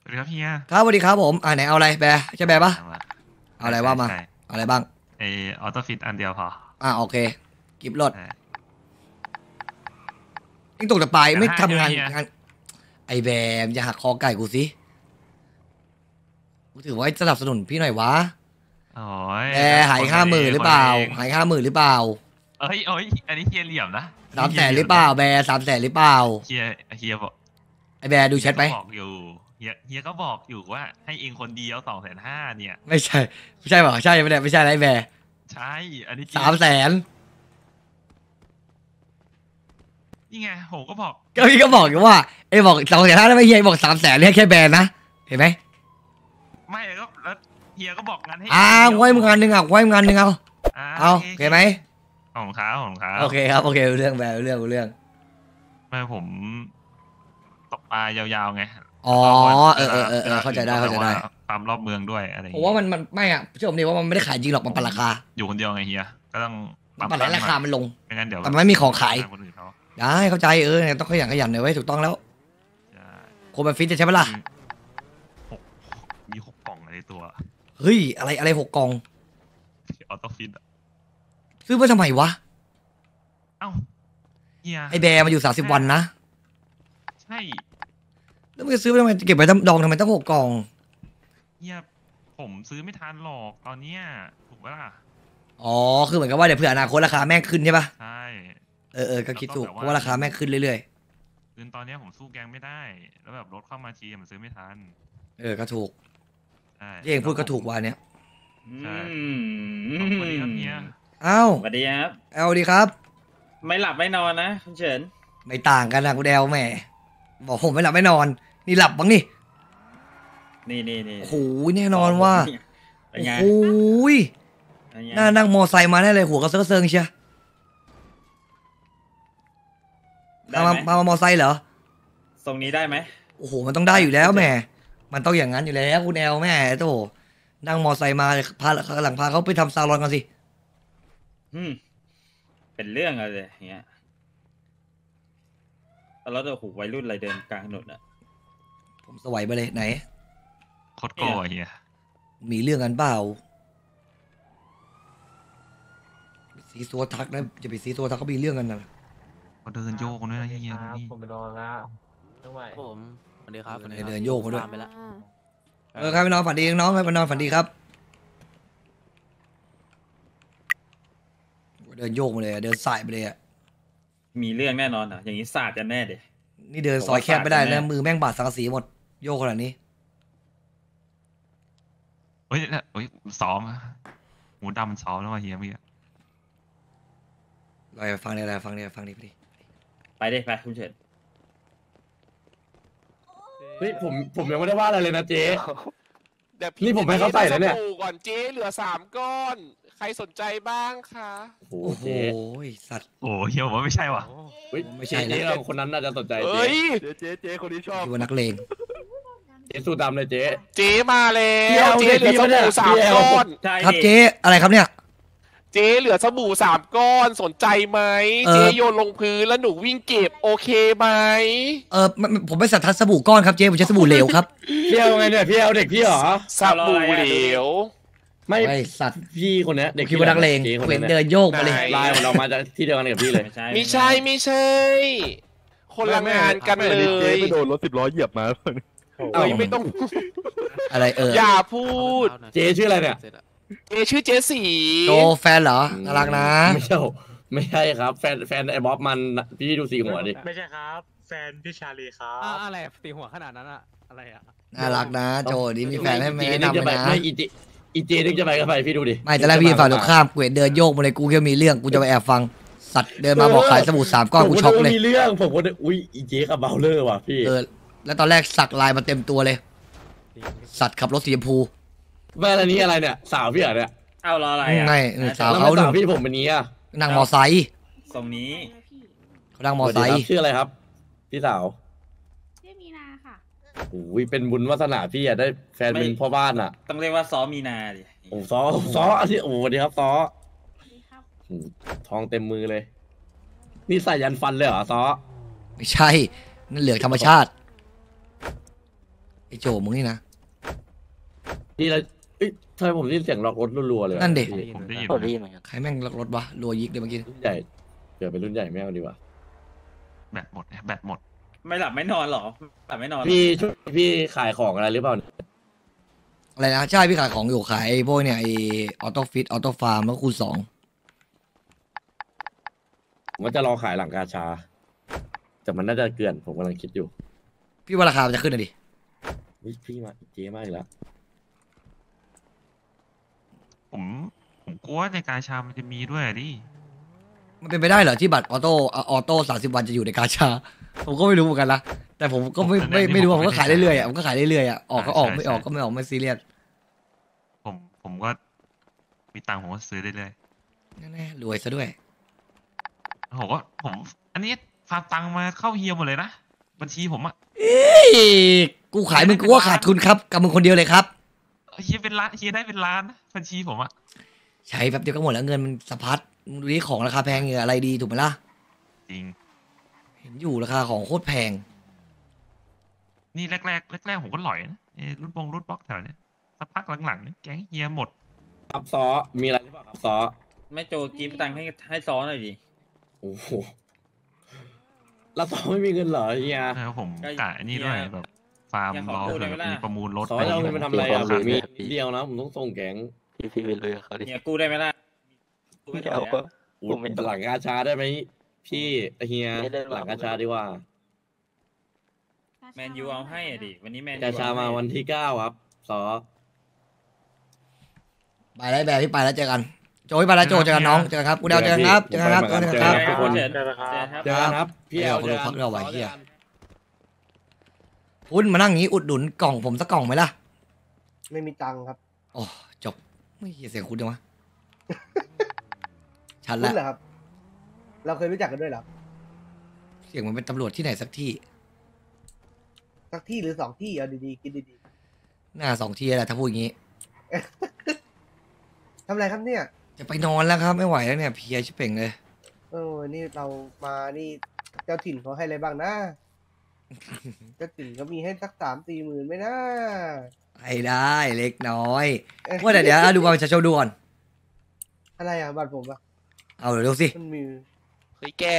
สวัสดีครับเฮียครับสวัสดีครับผมไหนเอาอะไรแบร์ใช่แบร์ปะเอาละเอาอะไรว่ามาใช่เอาอะไรบ้างไอออโต้ฟิตอันเดียวพอโอเคกิฟต์รถใช่ยิ่งตกแต่ปลายแต่ไม่ห้าทำงานใช่ไหมเฮียงานไอแบร์อย่าหักคอไก่กูสิกูถือว่าสนับสนุนพี่หน่อยวะโอ้ยแบร์หาย50,000หรือเปล่าคนกันเองหาย50,000หรือเปล่าเอ้ยอันนี้เฮียเหลี่ยมนะ 300,000หรือเปล่าแบร์300,000หรือเปล่าเฮียบอกไอแบร์ดูแชทไหมเฮียก็บอกอยู่เฮียก็บอกอยู่ว่าให้เองคนเดียว250,000เนี่ยไม่ใช่ไม่ใช่เปล่าใช่ไม่ได้ไม่ใช่ไรแบร์ใช่อันนี้จริง 300,000 นี่ไงผมก็บอกก็พี่ก็บอกอยู่ว่าไอบอก250,000แล้วไม่เฮียบอก300,000เรียกแค่แบร์นะเห็นไหมไม่แล้วเฮียก็บอกงั้นให้ไว้มึงงานหนึ่งไว้มึงงานหนึ่งเอาโอโอเคไหมของค้าโอเคครับโอเคเรื่องแบบเรื่องไม่ผมตกปลายาวๆไงอ๋อเข้าใจได้ปั๊มรอบเมืองด้วยอะไรอย่างผมเงี้ยว่ามันไม่เชื่อผมดิว่ามันไม่ได้ขายจริงหรอกมันปั่นราคาอยู่คนเดียวไงเฮียก็ต้องมันปั่นให้ราคามันลงไม่งั้นเดี๋ยวแต่มันไม่มีของขายคนอื่นเขาได้เข้าใจต้องขยันหน่อยไว้ถูกต้องแล้วใช่คนมันฟิตจะใช่ไหมล่ะหกมี6 กล่องในตัวเฮ้ยอะไร6 กล่องออโต้ฟิตซื้อมาทำไมวะเอ้าเฮียไอแบร์มาอยู่30 วันนะใช่แล้วมึงจะซื้อไปทำไมเก็บไว้ดองทำไมต้อง6 กล่องเฮียผมซื้อไม่ทันหรอกตอนเนี้ยถูกปะล่ะอ๋อคือเหมือนกับว่าเดี๋ยวเผื่ออนาคตราคาแม่งขึ้นใช่ปะใช่ก็คิดถูกเพราะว่าราคาแม่งขึ้นเรื่อยคือตอนเนี้ยผมสู้แกงไม่ได้แล้วแบบรถเข้ามาทีมันซื้อไม่ทันก็ถูกใช่ที่เองพูดก็ถูกว่าเนี้ยใช่สวัสดีครับเฮียเอ้าสวัสดีครับเอาดีครับไม่หลับไม่นอนนะคุณเฉินไม่ต่างกันนะกูเดวแหมบอกผมไม่หลับไม่นอน นี่หลับบ้างนี่นี่โอ้โหแน่นอนว่าโอ้โหน่านั่งมอไซค์มาได้เลยหัวกระเซิงเชียมามอไซค์เหรอทรงนี้ได้ไหมโอ้โหมันต้องได้อยู่แล้วแหมมันต้องอย่างนั้นอยู่แล้วคุณแอลแม่โตนั่งมอไซค์มาหลังพาเขาไปทำซาลอนกันสิเป็นเรื่องอะไรอย่างเงี้ยแล้วโอ้โหวัยรุ่นอะไรเดินกลางถนนอ่ะผมสวยไปเลยไหนโคตรโก้เฮียมีเรื่องกันเปล่าซีซัวทักนะจะไปซีซัวทักเขามีเรื่องกันนะเขาเดินโยกด้วยนะเฮียนี่ผมไปนอนแล้วผมสวัสดีครับเดินโยกมาด้วยไปแล้วครับไปนอนฝันดีน้องครับไปนอนฝันดีครับเดินโยกมาเลยเดินสายไปเลยมีเรื่องแน่นอนอ่ะอย่างนี้ศาสตร์กันแน่เด็นี่เดินซอยแคบไม่ได้นะมือแม่งบาดสังกะสีหมดโยกขนาดนี้เฮ้ยซ้อมหมูดำมันซ้อมแล้วมาเฮียเมื่อกี้ฟังดิพอดีไปดิไปคุณเฉินเฮ้ยผมยังไม่ได้ว่าอะไรเลยนะเจ๊นี่ผมให้เขาใส่แล้วเนี่ยก่อนเจ๊เหลือ3 ก้อนใครสนใจบ้างคะโอ้โหสัตว์โอ้เฮียผมว่าไม่ใช่ว่ะไม่ใช่นะคนนั้นน่าจะสนใจเฮ้ยเจ๊คนนี้ชอบที่ว่านักเลงเจ๊สูดดำเลยเจ๊มาแล้วเจ๊เหลือสบู่3 ก้อนครับเจ๊อะไรครับเนี่ยเจ๊เหลือสบู่3 ก้อนสนใจไหมเจ๊โยนลงพื้นแล้วหนูวิ่งเก็บโอเคไหมผมไม่สัทธาสบู่ก้อนครับเจ๊ผมใช้สบู่เหลวครับพี่เอาไงเนี่ยพี่เอาเด็กพี่เหรอสบู่เหลวไม่สัตว์พี่คนนี้เด็กพี่ว่านักเลงเห็นเดินโยกมาเลยลายของเรามาจากที่เดียวกันกับพี่เลยไม่ใช่คนละงานกันเลยเจ๊ไปโดนรถ10 ล้อเหยียบมาไม่ต้องอะไรอย่าพูดเจ๊ชื่ออะไรเนี่ยชื่อเจสีโตแฟนเหรอน่ารักนะไม่ใช่ครับแฟนไอ้บ๊อบมันพี่ดูสีหัวดิไม่ใช่ครับแฟนพี่ชาลีครับอะไรสีหัวขนาดนั้นอะอะไรอะน่ารักนะโจนี่มีแฟนให้ไม่นำไปนะอีเจนึกจะไปก็ไปพี่ดูดิไม่แต่แรกพี่ฝั่งตรงข้ามกูเดินโยกมาเลยกูแค่มีเรื่องกูจะไปแอบฟังสัตว์เดินมาบอกขายสบู่3 ก้อนกูช็อกเลยมีเรื่องผมก็อุ้ยอีเจกับเบลเลอร์ว่ะพี่แล้วตอนแรกสักลายมาเต็มตัวเลยสัตว์ขับรถสีชมพูแม่อันนี้อะไรเนี่ยสาวพี่เหรอเนี่ยเอารออะไรไม่สาวเขาพี่ผมเป็นนี้อ่ะนั่งมอไซค์ทรงนี้เขานั่งมอไซค์ชื่ออะไรครับพี่สาวชื่อมีนาค่ะโอ้ยเป็นบุญวาสนาพี่อ่ะได้แฟนเป็นพ่อบ้านอ่ะต้องเรียกว่าซ้อมีนาดิโอ้ซ้อที่โอ้ดีครับซ้อทองเต็มมือเลยนี่ใส่ยันฟันเลยเหรอซ้อไม่ใช่นั่นเหลืองธรรมชาติโจมึงนี่นะนี่เราเอ้ยทำไมผมได้ยินเสียงล็อกรถรัวๆเลยนั่นดิพี่ผมได้ยินผมได้ยินเหมือนกันใครแม่งล็อกรถวะรัวยิกเลยเมื่อกี้รุ่นใหญ่เดี๋ยวเป็นรุ่นใหญ่ไม่เอาดีกว่าแบตหมดแบตหมดไม่หลับไม่นอนหรอหลับไม่นอนพี่ช่วยพี่ขายของอะไรหรือเปล่าเนี่ยอะไรนะใช่พี่ขายของอยู่ขายไอ้พวกเนี่ยไอ้ออโต้ฟิตออโต้ฟาร์มแล้วคูณ2 ผมว่าจะรอขายหลังกาชา แต่มันน่าจะเกลื่อนผมกำลังคิดอยู่พี่ว่าราคามันจะขึ้นนะดิเฮ้ยพี่มาเจ๊มากอีกแล้วผมกลัวในการชามันจะมีด้วยอะดิมันเป็นไปได้เหรอที่บัตรออโต้30 วันจะอยู่ในกาชา ผมก็ไม่รู้เหมือนกันนะแต่ผมก็ไม่รู้ผมก็ขายเรื่อยๆอ่ะผมก็ขายเรื่อยๆอ่ะออกก็ออกไม่ออกก็ไม่ออกไม่ซีเรียสผมก็มีตังค์ผมก็ซื้อได้เลยแน่ๆรวยซะด้วยผมอันนี้ฝากตังค์มาเข้าเฮียหมดเลยนะบัญชีผมอะเอ้ยกูขายมึงกูว่าขาดทุนครับกับมึงคนเดียวเลยครับเฮียเป็นล้านเฮียได้เป็นล้านนะบัญชีผมอะใช้แป๊บเดียวก็หมดแล้วเงินมันสะพัดมึงดูนี่ของราคาแพงอย่างอะไรดีถูกไหมล่ะจริงเห็นอยู่ราคาของโคตรแพงนี่แรกผมก็หลอยนะรุ่นบล็อกแถวเนี้ยสักพักหลังๆเนี่ยแก๊งเฮียหมดครับซอมีอะไรหรือเปล่าครับซอไม่โจกิฟตังค์ให้ซ้อนหน่อยดิโอ้โหแล้วซอไม่มีเงินเหรอเฮียแล้วผมกะอันนี้ด้วยแบบฟาร์มรอเผื่อมีประมูลรถซอจะเอาเงินไปทำอะไรอ่ะผมมีขายเดียวนะผมต้องส่งแก๊งพี่ไปเลยเขาดิเนี่ยกู้ได้ไหมล่ะกู้ไม่ไม่เอาได้ก็อุ๊ยหลังกาชาได้ไหมพี่เฮียไม่ได้หรอกหลังกาชาดีกว่าแมนยูเอาให้อะดิวันนี้แมนยูกาชามาวันที่9ครับซอไปแล้วแบบพี่ไปแล้วเจอกันโจยไปแล้วโจเจอกันน้องเจอกันครับกูเดาเจอกันครับเจอกันครับเจอกันครับทุกคนเจอได้แล้วครับครับเจอกันครับพี่เอาเจอพักเราไว้ซอเหี้ยจอกันคุณมานั่งงี้อุดหนุนกล่องผมสักกล่องไหมล่ะไม่มีตังค์ครับโอ้จบไม่เหี้ยเสียงคุณจังวะ ชัดคุแล้วณเหรอครับ เราเคยรู้จักกันด้วยเหรอเสียงมันเป็นตำรวจที่ไหนสักที่สักที่หรือ2 ที่เอาดีๆคิดดีหน้า2 ที่แหละถ้าพูดอย่างงี้ๆทำอะไรครับเนี่ยจะไปนอนแล้วครับไม่ไหวแล้วเนี่ยเพลียชิบเป่งเลยนี่เรามานี่เจ้าถิ่นเขาให้อะไรบ้างนะ เจ้าถิ่นเขามีให้สัก3-4 หมื่นไหมนะให้ได้เล็กน้อยว่าแต่เดี๋ยวดูบัตรประชาชนดูก่อนอะไรอ่ะบัตรผมอ่ะเอาเดี๋ยวสิมันมีเฮ้ยแก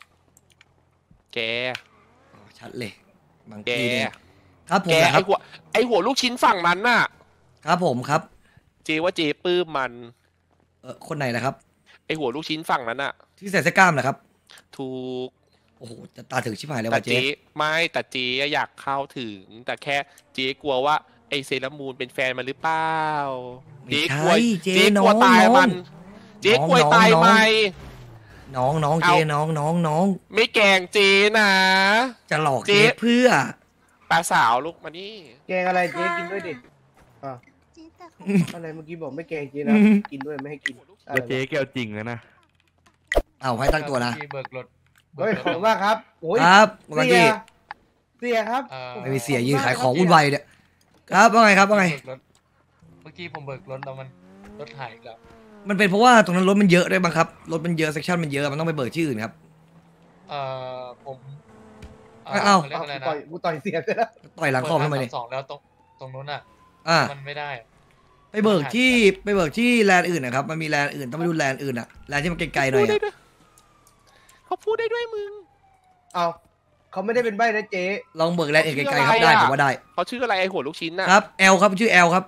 อ๋อชัดเลยบางแกทีเนี่ยครับผมแกนะคไอรับหัวลูกชิ้นฝั่งนั้นน่ะครับผมครับเจว่าเจปลื้มมันคนไหนนะครับไอหัวลูกชิ้นฝั่งนั้นน่ะที่ใส่เสื้อกล้ามนะครับถูกโอ้โหจะตาถึงชิบหายเลยแต่ว่ะเจเจ๊ไม่แต่เจอยากเข้าถึง แต่แค่เจกลัวว่าไอเซรามูนเป็นแฟนมันหรือเปล่าไม่กใช่ลัวเจ๊เจกน้ลัอวงตายน้อมังน เจ๊กลัวตายน้องไหมน้องน้องเอาเจ๊น้องไม่แกล้งเจนะจะหลอกเจ๊เจ๊เพื่อปลาสาวลูกมานี่แกงอะไรเจ๊กินด้วยดิเจ๊แต่อะไรเมื่อกี้บอกไม่แกงเจ๊นะ กินด้วยไม่ให้กินอะไรเจ๊แกเอาจริงแล้วนะเอาให้ตั้งตัวนะเบิกรถเฮ้ยขอบคุณมากครับโอ้ยครับเมื่อเสีกี้ยเสียครับไม่มีเสียยืนขายของวุ่นวายอยู่เนี่ยครับว่าไงครับว่าไงเมื่อกี้ผมเบิกรถแล้วมันรถหายอีกแล้วมันเป็นเพราะว่าตรงนั้นรถมันเยอะด้วยบ้างครับรถมันเยอะเซกชันมันเยอะมันต้องไปเบิกที่อื่นครับผมเอ้าเรียกอะไรนะกูต่อยเสียไปแล้วต่อยหลังคอมทำไมเนี่ยสองแล้วตรงนู้นอ่ะอ่ามันไม่ได้ไปเบิกที่แลนด์อื่นนะครับมันมีแลนด์อื่นต้องไปดูแลนด์อื่นอะแลนด์ที่มันไกลๆหน่อยอะเขาพูดได้ด้วยมึงเอาเขาไม่ได้เป็นใบนะเจ๊ลองเบิกแลนด์อื่นไกลๆครับได้ผมว่าได้เขาชื่ออะไรไอหัวลูกชิ้นน่ะครับแอลครับชื่อแอลครับ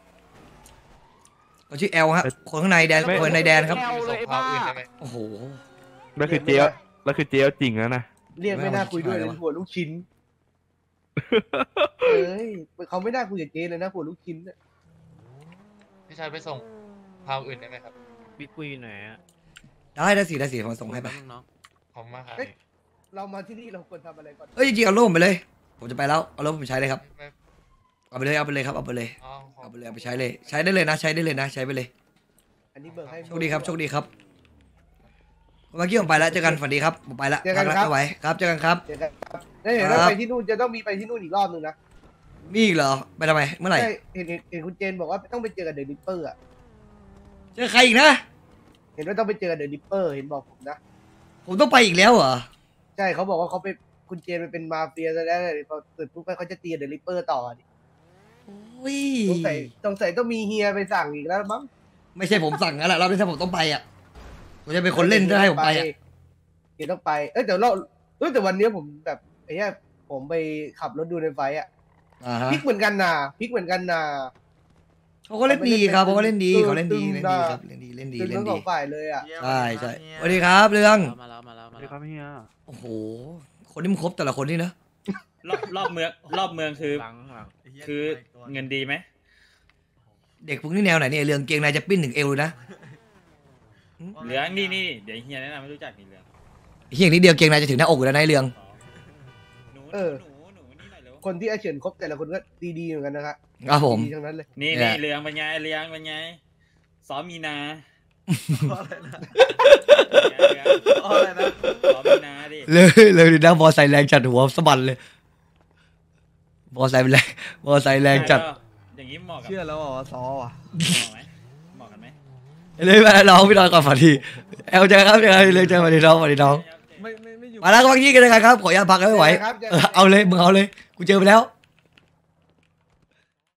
เขาชื่อแอลฮะคนข้างในแดนคนในแดนครับแอลเลยไอ้บ้าอื่นได้ไหมโอ้โหแล้วคือเจ๊แล้วคือเจ๊เอาจริงแล้วนะเรียกไม่น่าคุยด้วยเลยไม่เอาหัวลูกชิ้นเอ้ยเขาไม่น่าคุยกับเจ๊เลยนะหัวลูกชิ้นน่ะพี่ชายไปส่งพาวอื่นได้ไหมครับบิ๊กคุยไหนอะได้สิผมส่งให้ไปผมมาหาเรามาที่นี่เราควรทำอะไรก่อนเอ้ยจริงๆเอาร่มไปเลย ผมจะไปแล้วเอาร่มผมใช้เลยครับไม่เอาไปเลยครับเอาไปเลยอ๋อขอเอาไปเลยเอาไปใช้เลยใช้ได้เลยนะใช้ได้เลยนะใช้ไปเลยอันนี้เบิกให้โชคดีครับโชคดีครับเมื่อกี้ผมไปแล้วเจอกันฝันดีครับผมไปแล้วเจอกันพัครับไม่ไหวครับเจอกันครับเดี๋ยวนะครับแล้วเห็นว่าครับไปที่นู่นจะต้องมีไปที่นู่นอีกรอบนึงนะมีอีกเหรอไปทำไมเมื่อไหร่ใช่เห็นคุณเจนบอกว่าต้องไปเจอกับเดอะดิปเปอร์อ่ะเจอใครอีกนะเห็นว่าต้องไปเจอกับเดอะดิปเปอร์เห็นบอกผมนะผมต้องไปอีกแล้วเหรอใช่เขาบอกว่าเขาไปคุณเจนไปเป็นมาเฟียซะแล้วเลยพอเกิดปุ๊บเขาจะตีเดอะดิปเปอร์ต่อดิโอ้ยต้องต้องมีเฮียไปสั่งอีกแล้วมั้งไม่ใช่ผมสั่งแล้วแหละเราไม่ใช่ผมต้องไปอ่ะผมจะเป็นคนเล่นจะให้ผมไปอ่ะเฮียต้องไปแต่วันนี้ผมแบบไอ้เนี้ยผมไปขับรถดูในไฟอ่ะฮะพลิกเหมือนกันนะพลิกเหมือนกันนะเขาก็เล่นดีครับเขาก็เล่นดีตึงเขาเล่นดีตึงเล่นดีครับเล่นดีเล่นดีคือเล่ทั้นงสดีองฝ่ายเลยอ่ะใช่ใช่สวัสดีครับเรื่องมาแล้วมาแล้วมาสวัสดีแล้วครับเฮียโอ้โหคนที่มันครบแต่ละคนนี่นะรอบเมืองคือหลังคือเงินดีไหมเด็กพวกนี้แนวไหนเนี่ยเรื่องเกงในจะปิ้นถึงเอวเลยนะเหลืองนี่เดี๋ยวเฮียแนะนำไม่รู้จักนี่เหลืองเฮียอย่างนี้เดียวเกงในจะถึงหน้าอกอยู่แล้วนายเรืองหนูนี่หน่อยเร็วคนที่อาเฉินครบแต่ละคนก็ดีๆเหมือนกันนะครับครับผมดีทั้งนั้นเลยนี่เนี่ยเรืองเป็นไงเรืองเป็นไงซ้อมมีนาอะไรนะซ้อมมีนาดิเลยดินะบอใส่แรงจัดหัวสะบัดเลยบอใส่แรงบอใส่แรงจัดอย่างนี้เหมาะกับเชื่อแล้วว่าซอว่ะเหมาะกันไหมเลยมาน้องพี่น้องก่อนฝันทีเอลเจอครับเจอเลยเจอฝันทีน้องฝันทีน้องไม่อยู่มาแล้วก็บางทีกันเลยครับขออนุญาตพักไม่ไหวครับเอาเลยมึงเอาเลยกูเจอไปแล้ว